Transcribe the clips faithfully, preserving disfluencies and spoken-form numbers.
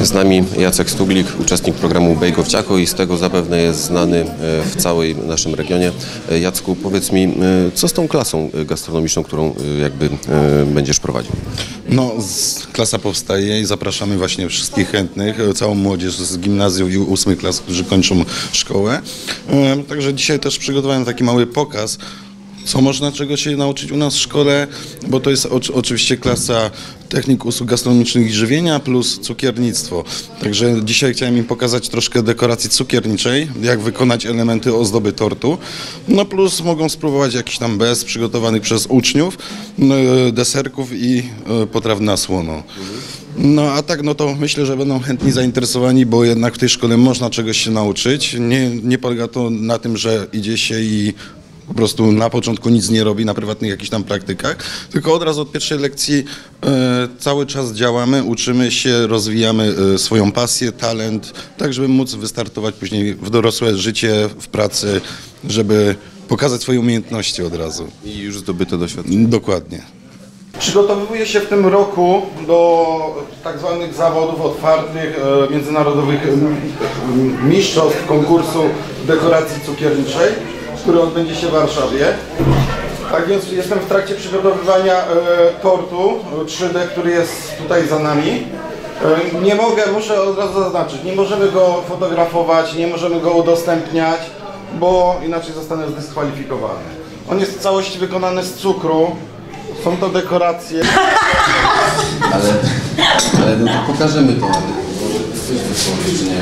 Z nami Jacek Stuglik, uczestnik programu Bejgowciako i z tego zapewne jest znany w całym naszym regionie. Jacku, powiedz mi, co z tą klasą gastronomiczną, którą jakby będziesz prowadził? No, klasa powstaje i zapraszamy właśnie wszystkich chętnych, całą młodzież z gimnazjum i ósmych klas, którzy kończą szkołę. Także dzisiaj też przygotowałem taki mały pokaz, co można czego się nauczyć u nas w szkole, bo to jest o, oczywiście klasa technik usług gastronomicznych i żywienia plus cukiernictwo. Także dzisiaj chciałem im pokazać troszkę dekoracji cukierniczej, jak wykonać elementy ozdoby tortu. No plus mogą spróbować jakiś tam bez przygotowanych przez uczniów, deserków i potraw na słono. No a tak, no to myślę, że będą chętni zainteresowani, bo jednak w tej szkole można czegoś się nauczyć. Nie, nie polega to na tym, że idzie się i po prostu na początku nic nie robi na prywatnych jakichś tam praktykach, tylko od razu od pierwszej lekcji e, cały czas działamy, uczymy się, rozwijamy e, swoją pasję, talent, tak żeby móc wystartować później w dorosłe życie, w pracy, żeby pokazać swoje umiejętności od razu. I już zdobyte doświadczenie. Dokładnie. Przygotowuję się w tym roku do tak zwanych zawodów otwartych, e, międzynarodowych e, mistrzostw konkursu dekoracji cukierniczej, który odbędzie się w Warszawie. Tak więc jestem w trakcie przygotowywania e, tortu trzy D, który jest tutaj za nami. E, nie mogę, muszę od razu zaznaczyć, nie możemy go fotografować, nie możemy go udostępniać, bo inaczej zostanę zdyskwalifikowany. On jest w całości wykonany z cukru, są to dekoracje. Ale, ale no to pokażemy to, ale może coś wysłać, czy nie?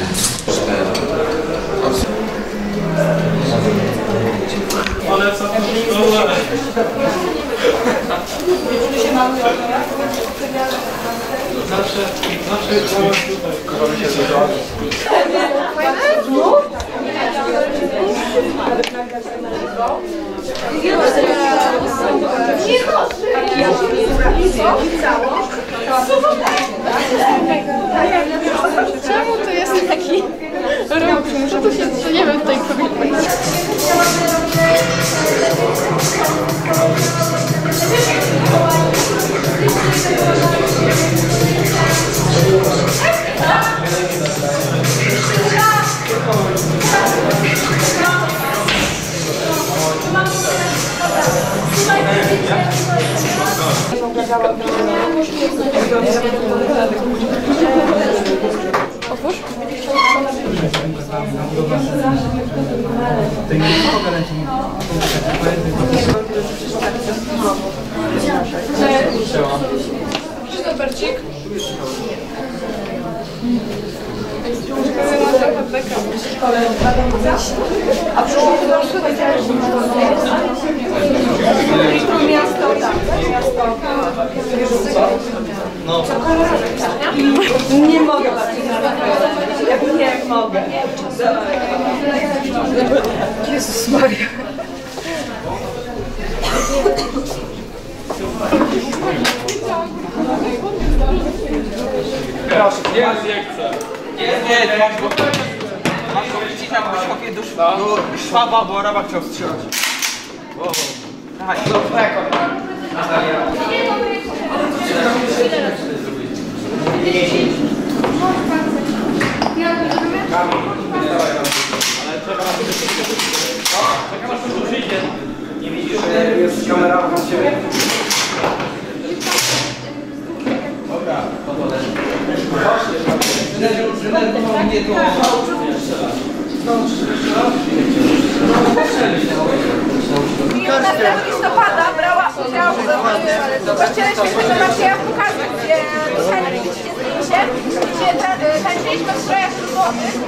Ale co? Zawsze, zawsze kochamy się Czemu to jest taki ruch? Muszę to się, to nie wiem, tutaj powiedzieć. Otwórz. Widzisz to, Bercik? A przyszło to do szkoły. Miasto, tak. No. Nie mogę bardziej. Nie mogę. Jezus Maria. Proszę, nie, nie chcę. Nie, nie, nie, masz go. Masz go wrócić na wysokie do Szwaba, bo Araba chciał strzelać. Wow. Dawaj, do twojego. Ale trzeba na czekam aż to przyjdzie. Nie widzisz, że jest kamera od siebie? Dobra, to to też. Zdenerwował mnie to... piętnastego listopada brała udział w Kościele Świętego Macieja w Pukarze, gdzie dostali widzicie zdjęcie, gdzie tańczyliśmy w strojach ślubowych.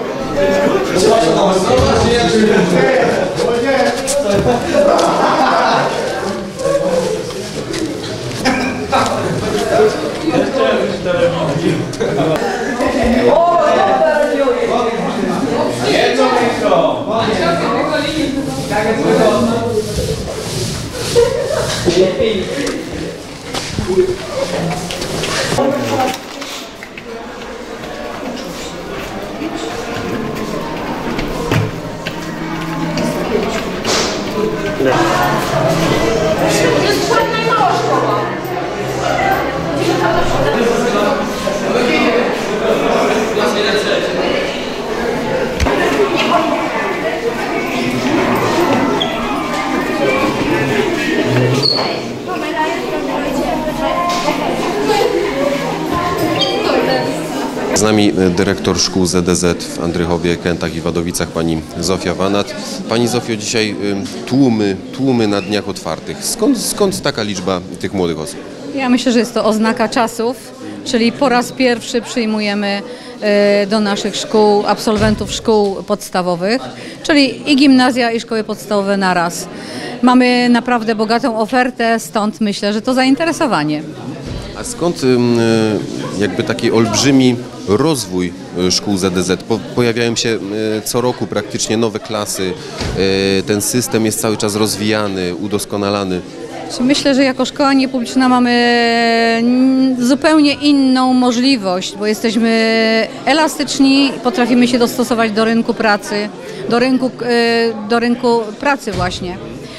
Jedno mikro! Lepiej. To jest ładna i mała szkoła. Z nami dyrektor szkół Z D Z w Andrychowie, Kętach i Wadowicach, pani Zofia Wanat. Pani Zofio, dzisiaj tłumy, tłumy na dniach otwartych. Skąd, skąd taka liczba tych młodych osób? Ja myślę, że jest to oznaka czasów, czyli po raz pierwszy przyjmujemy do naszych szkół absolwentów szkół podstawowych, czyli i gimnazja, i szkoły podstawowe naraz. Mamy naprawdę bogatą ofertę, stąd myślę, że to zainteresowanie. A skąd jakby taki olbrzymi rozwój szkół Z D Z? Po, pojawiają się co roku praktycznie nowe klasy, ten system jest cały czas rozwijany, udoskonalany. Myślę, że jako szkoła niepubliczna mamy zupełnie inną możliwość, bo jesteśmy elastyczni, potrafimy się dostosować do rynku pracy, do rynku, do rynku pracy właśnie.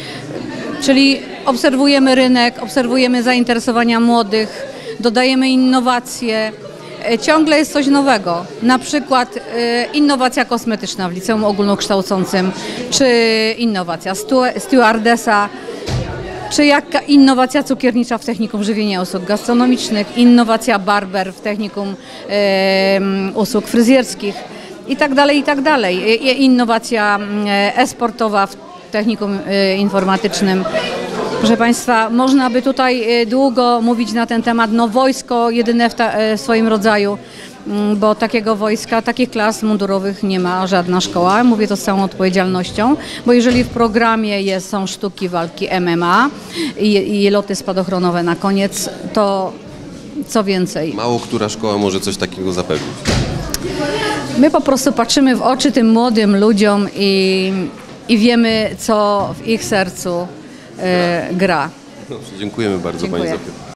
Czyli obserwujemy rynek, obserwujemy zainteresowania młodych, dodajemy innowacje. Ciągle jest coś nowego, na przykład innowacja kosmetyczna w liceum ogólnokształcącym, czy innowacja stewardesa, czy jaka innowacja cukiernicza w technikum żywienia usług gastronomicznych, innowacja barber w technikum e, usług fryzjerskich i tak dalej, i tak dalej. Innowacja e-sportowa w technikum e, informatycznym. Proszę Państwa, można by tutaj długo mówić na ten temat. No wojsko jedyne w, ta, w swoim rodzaju, bo takiego wojska, takich klas mundurowych nie ma żadna szkoła. Mówię to z całą odpowiedzialnością, bo jeżeli w programie jest, są sztuki walki M M A i, i loty spadochronowe na koniec, to co więcej? Mało która szkoła może coś takiego zapewnić. My po prostu patrzymy w oczy tym młodym ludziom i, i wiemy, co w ich sercu e, gra. Dobrze, dziękujemy bardzo, Dziękuję. pani Zofio.